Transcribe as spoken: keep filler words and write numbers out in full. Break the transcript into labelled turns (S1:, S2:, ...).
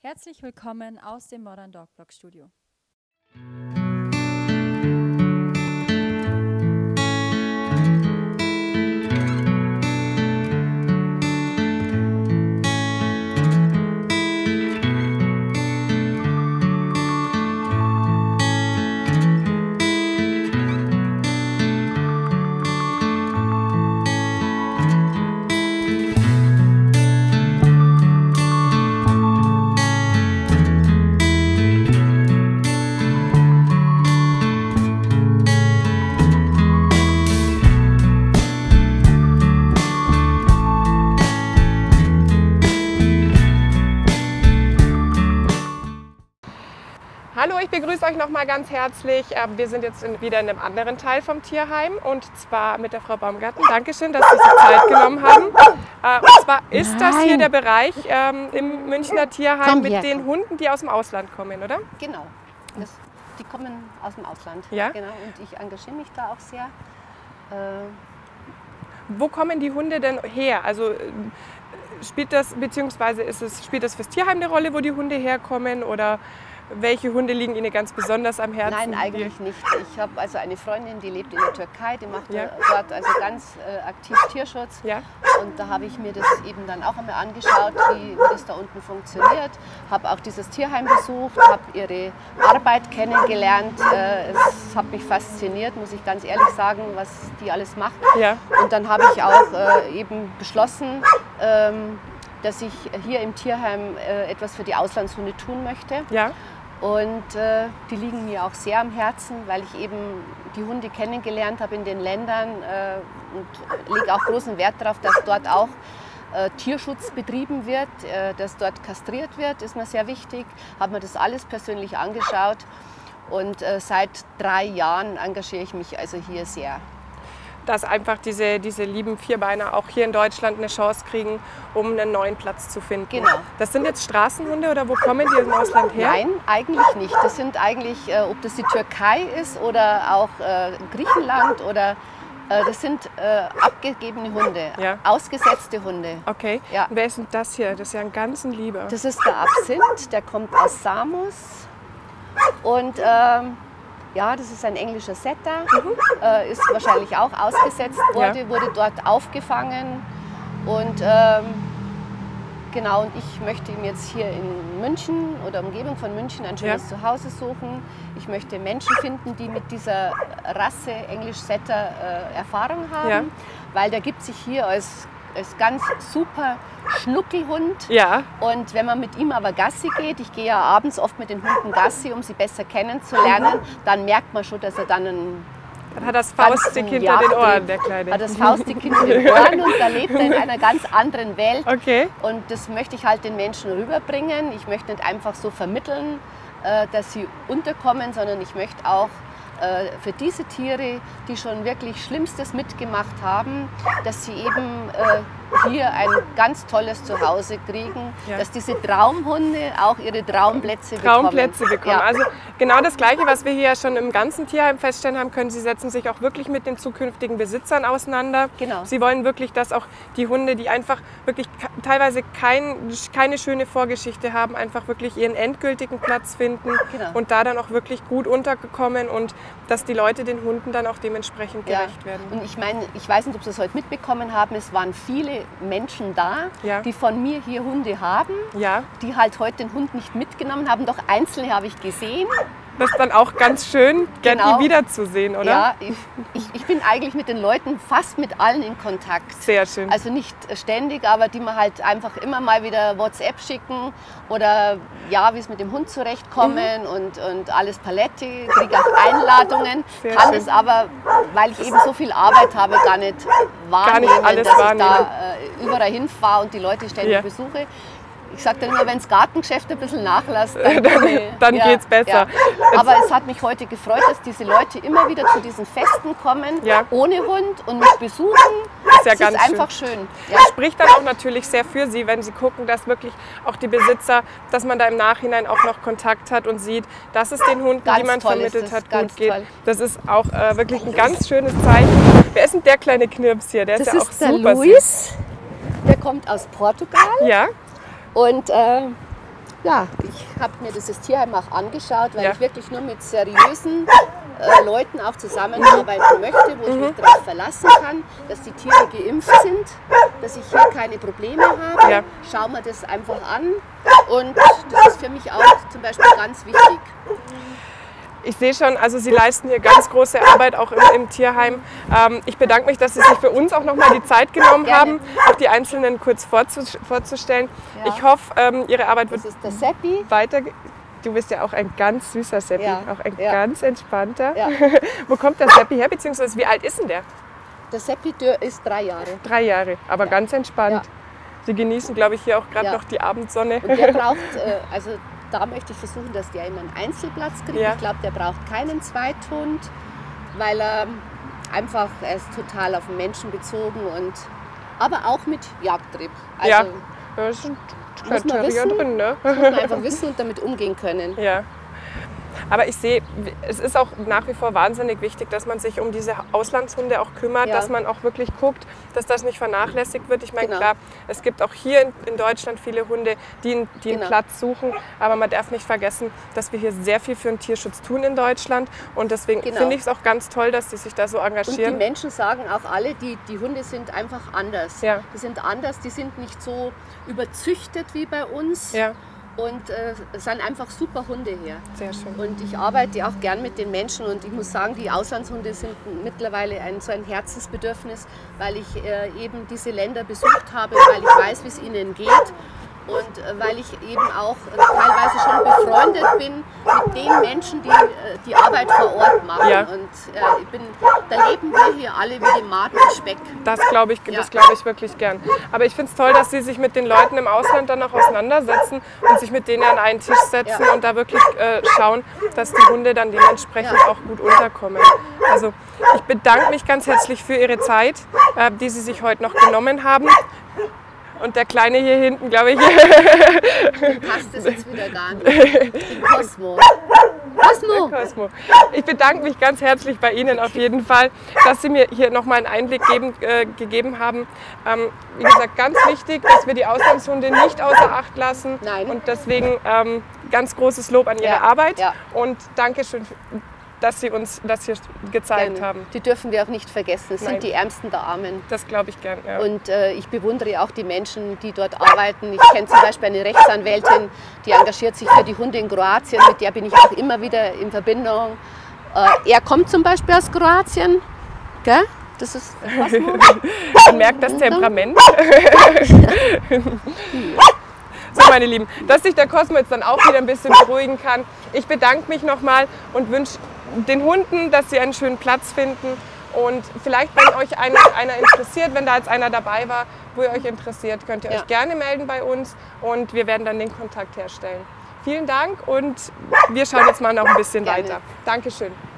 S1: Herzlich willkommen aus dem Modern Dog Blog Studio.
S2: Hallo, ich begrüße euch noch mal ganz herzlich. Wir sind jetzt wieder in einem anderen Teil vom Tierheim und zwar mit der Frau Baumgarten. Dankeschön, dass Sie sich Zeit genommen haben. Und zwar ist
S3: Nein.
S2: das hier der Bereich ähm, im Münchner Tierheim
S3: Komm
S2: mit
S3: her,
S2: den
S3: komm.
S2: Hunden, die aus dem Ausland kommen, oder?
S3: Genau, das, die kommen aus dem Ausland.
S2: Ja.
S3: Genau, und ich engagiere mich da auch sehr. Äh,
S2: Wo kommen die Hunde denn her? Also äh, spielt das beziehungsweise ist es spielt das fürs Tierheim eine Rolle, wo die Hunde herkommen, oder welche Hunde liegen Ihnen ganz besonders am Herzen?
S3: Nein, eigentlich nicht. Ich habe also eine Freundin, die lebt in der Türkei, die macht
S2: Ja.
S3: dort also ganz äh, aktiv Tierschutz.
S2: Ja.
S3: Und da habe ich mir das eben dann auch einmal angeschaut, wie, wie das da unten funktioniert. Habe auch dieses Tierheim besucht, habe ihre Arbeit kennengelernt. Äh, es hat mich fasziniert, muss ich ganz ehrlich sagen, was die alles macht.
S2: Ja.
S3: Und dann habe ich auch äh, eben beschlossen, ähm, dass ich hier im Tierheim äh, etwas für die Auslandshunde tun möchte.
S2: Ja.
S3: Und äh, die liegen mir auch sehr am Herzen, weil ich eben die Hunde kennengelernt habe in den Ländern äh, und lege auch großen Wert darauf, dass dort auch äh, Tierschutz betrieben wird, äh, dass dort kastriert wird, ist mir sehr wichtig. Habe mir das alles persönlich angeschaut und äh, seit drei Jahren engagiere ich mich also hier sehr.
S2: Dass einfach diese, diese lieben Vierbeiner auch hier in Deutschland eine Chance kriegen, um einen neuen Platz zu finden.
S3: Genau.
S2: Das sind jetzt Straßenhunde oder wo kommen die aus dem Ausland her?
S3: Nein, eigentlich nicht. Das sind eigentlich, äh, ob das die Türkei ist oder auch äh, Griechenland oder äh, das sind äh, abgegebene Hunde,
S2: Ja.
S3: ausgesetzte Hunde.
S2: Okay.
S3: Ja.
S2: Und wer ist denn das hier? Das ist ja ein ganz ein Lieber.
S3: Das ist der Absinth, der kommt aus Samos und ähm, ja, das ist ein englischer Setter,
S2: Mhm.
S3: äh, ist wahrscheinlich auch ausgesetzt worden,
S2: Ja.
S3: wurde dort aufgefangen und ähm, genau, und ich möchte ihm jetzt hier in München oder Umgebung von München ein schönes
S2: Ja.
S3: Zuhause suchen. Ich möchte Menschen finden, die mit dieser Rasse English Setter äh, Erfahrung haben,
S2: Ja.
S3: weil der gibt sich hier als, als ganz super Schnuckelhund.
S2: Ja.
S3: Und wenn man mit ihm aber Gassi geht, ich gehe ja abends oft mit den Hunden Gassi, um sie besser kennenzulernen, dann merkt man schon, dass er dann ein
S2: Dann hat das
S3: ganzen
S2: Faustdick hinter den
S3: Jagdtrieb
S2: Ohren, der Kleine.
S3: hat das Faustdick hinter den Ohren und da lebt er in einer ganz anderen Welt.
S2: Okay.
S3: Und das möchte ich halt den Menschen rüberbringen. Ich möchte nicht einfach so vermitteln, äh, dass sie unterkommen, sondern ich möchte auch äh, für diese Tiere, die schon wirklich Schlimmstes mitgemacht haben, dass sie eben äh, hier ein ganz tolles Zuhause kriegen,
S2: Ja.
S3: dass diese Traumhunde auch ihre Traumplätze
S2: Traumplätze
S3: bekommen.
S2: bekommen.
S3: Ja.
S2: Also genau das Gleiche, was wir hier ja schon im ganzen Tierheim feststellen haben können. Sie setzen sich auch wirklich mit den zukünftigen Besitzern auseinander.
S3: Genau.
S2: Sie wollen wirklich, dass auch die Hunde, die einfach wirklich teilweise kein, keine schöne Vorgeschichte haben, einfach wirklich ihren endgültigen Platz finden
S3: Genau.
S2: und da dann auch wirklich gut untergekommen und dass die Leute den Hunden dann auch dementsprechend
S3: Ja.
S2: gerecht werden.
S3: Und ich meine, ich weiß nicht, ob Sie es heute mitbekommen haben, es waren viele Menschen da,
S2: Ja.
S3: die von mir hier Hunde haben,
S2: Ja,
S3: die halt heute den Hund nicht mitgenommen haben, doch einzelne habe ich gesehen.
S2: das ist dann auch ganz schön, gern
S3: Genau.
S2: die wiederzusehen, oder?
S3: Ja, ich, ich, ich bin eigentlich mit den Leuten fast mit allen in Kontakt.
S2: Sehr schön.
S3: Also nicht ständig, aber die mir halt einfach immer mal wieder WhatsApp schicken oder ja, wie es mit dem Hund zurechtkommen
S2: Mhm.
S3: und, und alles Paletti, kriege auch Einladungen,
S2: Sehr
S3: kann
S2: schön.
S3: es aber, weil ich eben so viel Arbeit habe, gar nicht wahrnehmen,
S2: alles
S3: dass
S2: wahrnehmen.
S3: ich da äh, überall hinfahre und die Leute ständig
S2: Ja.
S3: besuche. Ich sage dann immer, wenn das Gartengeschäft ein bisschen nachlässt, dann,
S2: Dann-
S3: komme ich-
S2: dann geht's besser.
S3: Aber es hat mich heute gefreut, dass diese Leute immer wieder zu diesen Festen kommen,
S2: Ja.
S3: ohne Hund und mich besuchen.
S2: Ist ja
S3: Es
S2: ganz
S3: ist einfach schön. Ja.
S2: Spricht dann auch natürlich sehr für Sie, wenn Sie gucken, dass wirklich auch die Besitzer, dass man da im Nachhinein auch noch Kontakt hat und sieht, dass es den Hunden,
S3: Ganz
S2: die man
S3: toll ist
S2: vermittelt
S3: das,
S2: hat,
S3: ganz
S2: gut geht.
S3: toll.
S2: Das ist auch äh, wirklich ein ganz schönes Zeichen. Wer ist denn der kleine Knirps hier? Der
S3: Das
S2: ist ja auch
S3: ist der
S2: super süß.
S3: Luis, der kommt aus Portugal
S2: Ja,
S3: und äh, Ja, ich habe mir dieses Tierheim auch angeschaut, weil
S2: Ja.
S3: ich wirklich nur mit seriösen äh, Leuten auch zusammenarbeiten möchte, wo ich mich darauf verlassen kann, dass die Tiere geimpft sind, dass ich hier keine Probleme habe.
S2: Ja.
S3: Schau mir das einfach an und das ist für mich auch zum Beispiel ganz wichtig.
S2: Ich sehe schon, also Sie leisten hier ganz große Arbeit auch im, im Tierheim. Ähm, ich bedanke mich, dass Sie sich für uns auch nochmal die Zeit genommen
S3: Gerne.
S2: haben, auch die Einzelnen kurz vorzus vorzustellen.
S3: Ja.
S2: Ich hoffe, ähm, Ihre Arbeit wird
S3: Das ist der Seppi.
S2: weiter. Du bist ja auch ein ganz süßer Seppi,
S3: Ja.
S2: auch ein
S3: Ja.
S2: ganz entspannter.
S3: Ja.
S2: Wo kommt der Seppi her, beziehungsweise wie alt ist denn der?
S3: Der Seppi der ist drei Jahre.
S2: Drei Jahre, aber
S3: Ja.
S2: ganz entspannt.
S3: Ja.
S2: Sie genießen, glaube ich, hier auch gerade
S3: Ja.
S2: noch die Abendsonne.
S3: Und der braucht, äh, also da möchte ich versuchen, dass der immer einen Einzelplatz kriegt.
S2: Ja.
S3: Ich glaube, der braucht keinen Zweithund, weil er einfach, er ist total auf den Menschen bezogen und aber auch mit Jagdtrieb. Also
S2: Ja. Da ist ein
S3: muss man
S2: Terrier
S3: wissen.
S2: drin, ne?
S3: muss man einfach wissen und damit umgehen können.
S2: Ja. Aber ich sehe, es ist auch nach wie vor wahnsinnig wichtig, dass man sich um diese Auslandshunde auch kümmert,
S3: Ja.
S2: dass man auch wirklich guckt, dass das nicht vernachlässigt wird. Ich meine,
S3: Genau.
S2: klar, es gibt auch hier in, in Deutschland viele Hunde, die, einen- die einen
S3: Genau.
S2: Platz suchen, aber man darf nicht vergessen, dass wir hier sehr viel für den Tierschutz tun in Deutschland und deswegen
S3: Genau.
S2: finde ich es auch ganz toll, dass die sich da so
S3: Und die
S2: engagieren.
S3: Menschen sagen auch alle, die, die Hunde sind einfach anders.
S2: Ja.
S3: Die sind anders, die sind nicht so überzüchtet wie bei uns
S2: Ja,
S3: und äh, es sind einfach super Hunde hier.
S2: sehr schön.
S3: Und ich arbeite auch gern mit den Menschen und ich muss sagen, die Auslandshunde sind mittlerweile ein, so ein Herzensbedürfnis, weil ich äh, eben diese Länder besucht habe, weil ich weiß, wie es ihnen geht und äh, weil ich eben auch äh, teilweise schon befreundet bin mit den Menschen, die äh, die Arbeit vor Ort machen.
S2: Ja.
S3: Und äh, ich bin, da leben wir hier alle wie dem Markt und Speck.
S2: Das glaube ich,
S3: Ja.
S2: das glaube ich wirklich gern. Aber ich finde es toll, dass Sie sich mit den Leuten im Ausland dann auch auseinandersetzen und sich mit denen an einen Tisch setzen
S3: Ja.
S2: und da wirklich äh, schauen, dass die Hunde dann dementsprechend
S3: Ja.
S2: auch gut unterkommen. Also ich bedanke mich ganz herzlich für Ihre Zeit, äh, die Sie sich heute noch genommen haben. Und der Kleine hier hinten, glaube ich,
S3: Passt das jetzt wieder gar nicht. Den Cosmo. Cosmo!
S2: Cosmo. Ich bedanke mich ganz herzlich bei Ihnen auf jeden Fall, dass Sie mir hier nochmal einen Einblick geben, äh, gegeben haben. Ähm, wie gesagt, ganz wichtig, dass wir die Auslandshunde nicht außer Acht lassen.
S3: Nein.
S2: Und deswegen ähm, ganz großes Lob an Ihre
S3: Ja,
S2: Arbeit
S3: ja.
S2: und Dankeschön, dass Sie uns das hier gezeigt
S3: Gerne.
S2: haben.
S3: Die dürfen wir auch nicht vergessen. Es
S2: Nein.
S3: sind die Ärmsten der Armen.
S2: Das glaube ich gern. Ja.
S3: Und äh, ich bewundere auch die Menschen, die dort arbeiten. Ich kenne zum Beispiel eine Rechtsanwältin, die engagiert sich für die Hunde in Kroatien. Mit der bin ich auch immer wieder in Verbindung. Äh, er kommt zum Beispiel aus Kroatien. Gell? Das ist Cosmo.
S2: Man merkt das Temperament. So, meine Lieben, dass sich der Cosmo jetzt dann auch wieder ein bisschen beruhigen kann. Ich bedanke mich nochmal und wünsche den Hunden, dass sie einen schönen Platz finden. Und vielleicht, wenn euch einer, einer interessiert, wenn da jetzt einer dabei war, wo ihr euch interessiert, könnt ihr
S3: Ja.
S2: euch gerne melden bei uns und wir werden dann den Kontakt herstellen. Vielen Dank und wir schauen jetzt mal noch ein bisschen
S3: Gerne.
S2: weiter. Dankeschön.